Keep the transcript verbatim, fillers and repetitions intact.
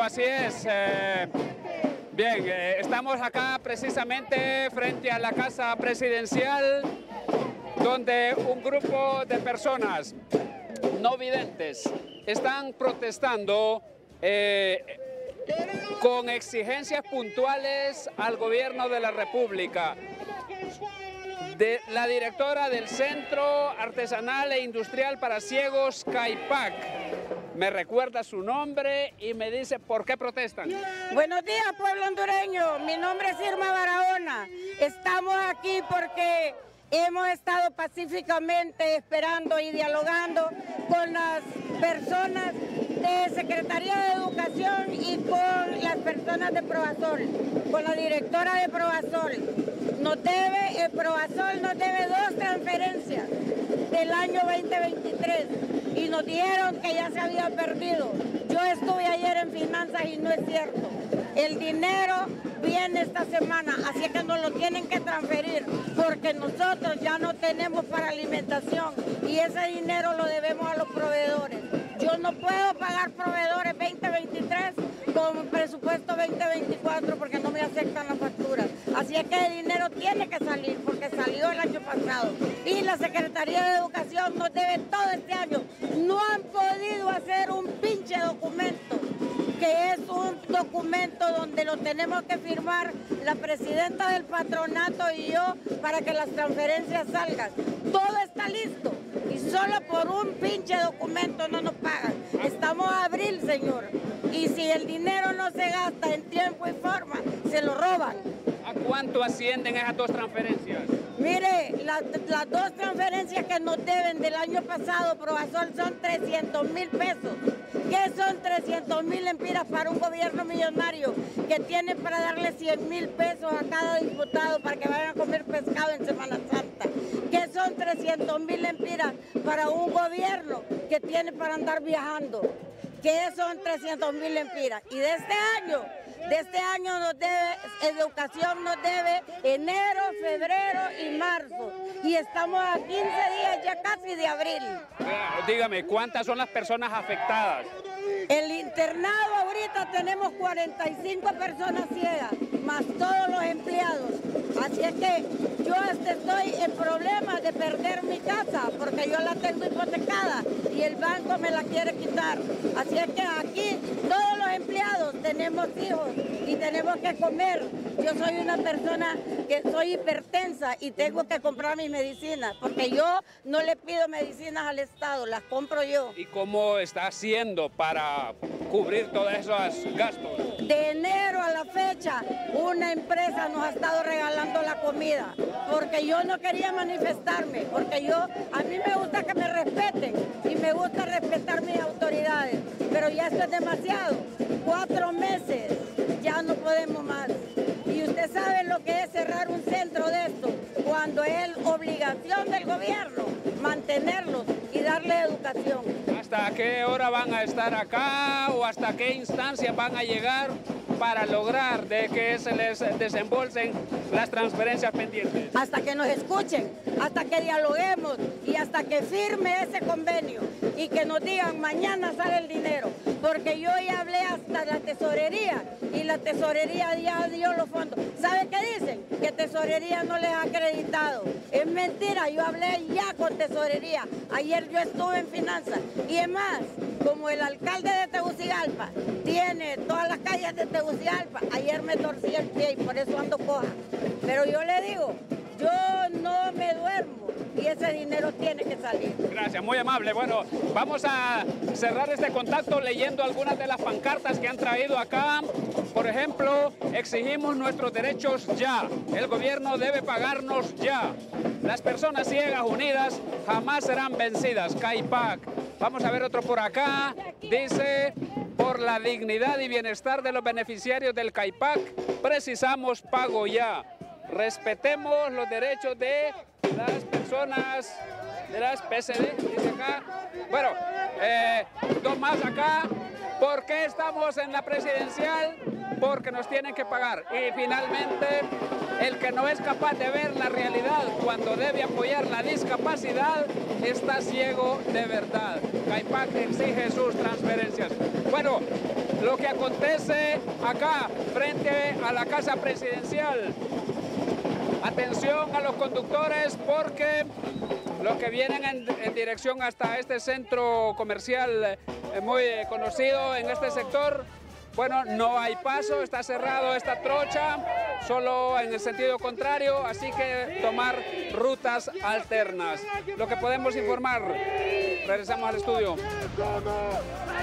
así es. Eh, bien, eh, estamos acá precisamente frente a la Casa Presidencial, donde un grupo de personas no videntes están protestando eh, con exigencias puntuales al gobierno de la República. De la directora del Centro Artesanal e Industrial para Ciegos, CAIPAC, me recuerda su nombre y me dice por qué protestan. Buenos días, pueblo hondureño. Mi nombre es Irma Barahona. Estamos aquí porque hemos estado pacíficamente esperando y dialogando con las personas de Secretaría de Educación y con las personas de Provasol, con la directora de Provasol. Nos debe, el Provasol nos debe dos transferencias del año veinte veintitrés y nos dijeron que ya se había perdido. Yo estuve ayer en finanzas y no es cierto. El dinero viene esta semana, así que nos lo tienen que transferir porque nosotros ya no tenemos para alimentación y ese dinero lo debemos a los proveedores. Yo no puedo pagar proveedores veinte veintitrés con presupuesto veinte veinticuatro porque no me aceptan las facturas. Así es que el dinero tiene que salir porque salió el año pasado. Y la Secretaría de Educación nos debe todo este año. No han podido hacer un pinche documento, que es un documento donde lo tenemos que firmar la presidenta del patronato y yo para que las transferencias salgan. Todo está listo y solo por un pinche documento no nos pagan. Estamos a abril, señor, y si el dinero no se gasta en tiempo y forma, se lo roban. ¿A cuánto ascienden esas dos transferencias? Mire, las, las dos transferencias que nos deben del año pasado, Provasol, son trescientos mil pesos. ¿Qué son trescientos mil empiras para un gobierno millonario que tiene para darle cien mil pesos a cada diputado para que vayan a comer pescado en Semana Santa? ¿Qué son trescientos mil empiras para un gobierno que tiene para andar viajando? ¿Qué son trescientos mil empiras? Y de este año, de este año nos debe, educación nos debe enero, febrero y marzo. Y estamos a quince días ya casi de abril. Dígame, ¿cuántas son las personas afectadas? El internado ahorita tenemos cuarenta y cinco personas ciegas, más todos los empleados. Así es que yo este estoy en problemas de perder mi casa, porque yo la tengo hipotecada y el banco me la quiere quitar. Así es que aquí todos los empleados tenemos hijos y tenemos que comer. Yo soy una persona que soy hipertensa y tengo que comprar mis medicinas, porque yo no le pido medicinas al Estado, las compro yo. ¿Y cómo está haciendo para cubrir todos esos gastos? De enero a la fecha, una empresa nos ha estado regalando la comida, porque yo no quería manifestarme, porque yo, a mí me gusta que me respeten y me gusta respetar mis autoridades, pero ya esto es demasiado. Cuatro meses, ya no podemos más. Y usted sabe lo que es cerrar un centro de esto, cuando es obligación del gobierno mantenerlos y darle educación. ¿Hasta qué hora van a estar acá o hasta qué instancia van a llegar para lograr de que se les desembolsen las transferencias pendientes? Hasta que nos escuchen, hasta que dialoguemos y hasta que firme ese convenio y que nos digan mañana sale el dinero, porque yo ya hablé hasta la tesorería y la tesorería ya dio los fondos. ¿Sabe qué dicen? Que tesorería no les ha acreditado. Es mentira, yo hablé ya con tesorería. Ayer yo estuve en finanzas y es más, como el alcalde de Tegucigalpa tiene todas las calles de Tegucigalpa, ayer me torcí el pie y por eso ando coja. Pero yo le digo, yo no me duermo y ese dinero tiene que salir. Gracias, muy amable. Bueno, vamos a cerrar este contacto leyendo algunas de las pancartas que han traído acá. Por ejemplo, exigimos nuestros derechos ya. El gobierno debe pagarnos ya. Las personas ciegas unidas jamás serán vencidas. CAIPAC. Vamos a ver otro por acá. Dice, por la dignidad y bienestar de los beneficiarios del CAIPAC, precisamos pago ya. Respetemos los derechos de las personas de las P C D, dice acá. Bueno, eh, dos más acá. ¿Por qué estamos en la presidencial? Porque nos tienen que pagar. Y finalmente, el que no es capaz de ver la realidad cuando debe apoyar la discapacidad, está ciego de verdad. CAIPAC exige sus transferencias. Bueno, lo lo que acontece acá frente a la Casa Presidencial. Atención a los conductores porque los que vienen en, en dirección hasta este centro comercial eh, muy conocido en este sector, bueno, no hay paso, está cerrado esta trocha, solo en el sentido contrario, así que tomar rutas alternas. Lo que podemos informar, regresamos al estudio.